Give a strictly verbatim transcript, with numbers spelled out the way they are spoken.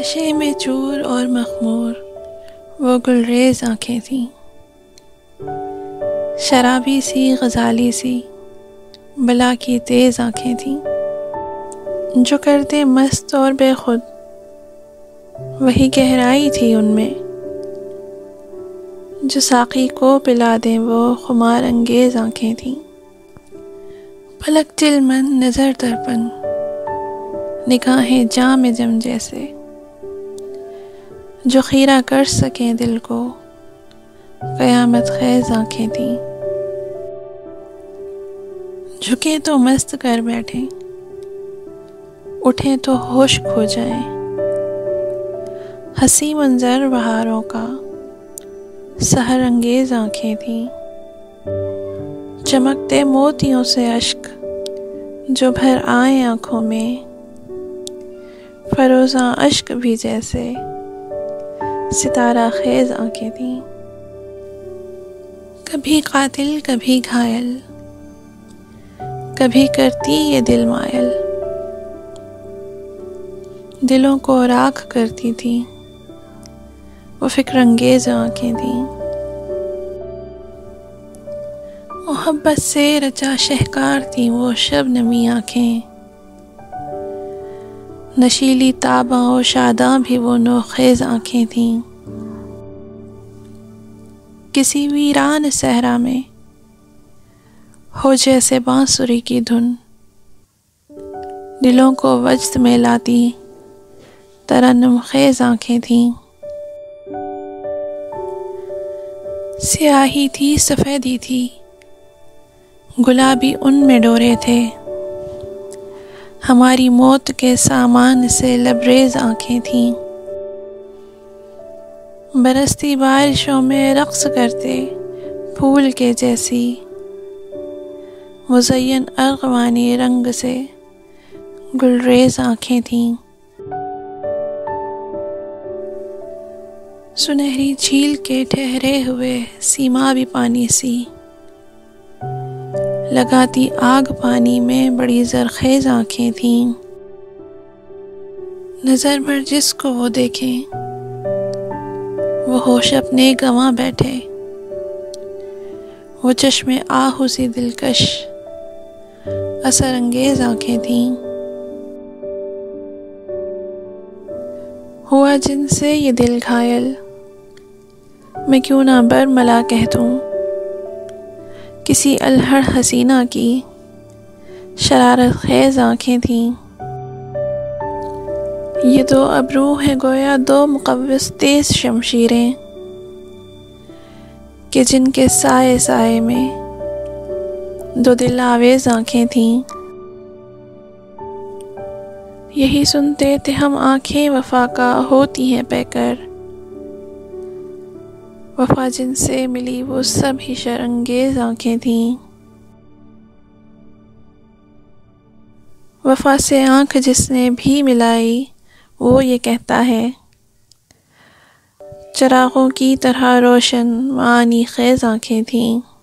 नशे में चूर और मखमूर वो गुलरेज आँखें थीं, शराबी सी गजाली सी बला की तेज आँखें थीं, जो करते मस्त और बेखुद वही गहराई थी उनमें, जो साकी को पिला दें वो खुमार अंगेज आँखें थीं। पलक चिलमन नज़र दर्पण निगाहें जाम जम जैसे, जो खीरा कर सकें दिल को क़यामत ख़ेज़ आँखें थीं। झुके तो मस्त कर बैठें, उठें तो होश खो जाएं, हंसी मंजर बहारों का सहर अंगेज आँखें थीं। चमकते मोतियों से अश्क जो भर आए आँखों में, फरोज़ा अश्क भी जैसे सितारा ख़ेज़ आँखें थीं। कभी कातिल कभी घायल, कभी करती ये दिल मायल, दिलों को राख करती थी वो फ़िक्रअंगेज़ आँखें थीं। मोहब्बत से रचा शहकार थी वो शबनमी आँखें, नशीली ताबा और शादां भी वो नौखेज़ आँखें थीं। किसी वीरान सहरा में हो जैसे बांसुरी की धुन, दिलों को वजद में लाती तरन्नुम ख़ेज़ आँखें थीं। स्याही थी सफ़ेदी थी गुलाबी उनमें डोरे थे, हमारी मौत के सामान से लबरेज आँखें थीं। बरसती बारिशों में रक़्स करते फूल के जैसी मुज़य्यन अर्ग़वानी रंग से गुलरेज आँखें थीं। सुनहरी झील के ठहरे हुए सीमा भी पानी सी, लगाती आग पानी में बड़ी ज़रख़ेज़ आँखें थीं। नज़र भर जिसको वो देखें वो होश अपने गंवा बैठे, वो चश्मे आहू सी दिलकश असर अंगेज़ आँखें थीं। हुआ जिनसे ये दिल घायल मैं क्यों ना बरमला कह दूं, किसी अल्हड़ हसीना की शरारत ख़ेज़ आँखें थीं। ये दो अबरू है गोया दो मुक़व्विस तेज़ शमशीरें, कि जिनके साए साए में दो दिल आवेज़ आँखें थीं। यही सुनते थे हम आँखें वफ़ा का होती हैं पैकर, वफ़ा जिनसे मिली वो सब ही शरअंगेज़ आँखें थीं। वफ़ा से आँख जिसने भी मिलाई वो ये कहता है, चराग़ों की तरह रोशन मानी ख़ेज़ आँखें थीं।